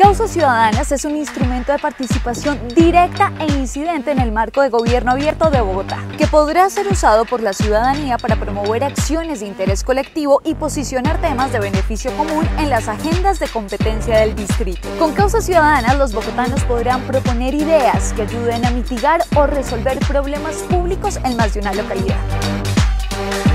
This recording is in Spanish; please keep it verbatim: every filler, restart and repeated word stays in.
Causas Ciudadanas es un instrumento de participación directa e incidente en el marco de gobierno abierto de Bogotá, que podrá ser usado por la ciudadanía para promover acciones de interés colectivo y posicionar temas de beneficio común en las agendas de competencia del distrito. Con Causas Ciudadanas, los bogotanos podrán proponer ideas que ayuden a mitigar o resolver problemas públicos en más de una localidad.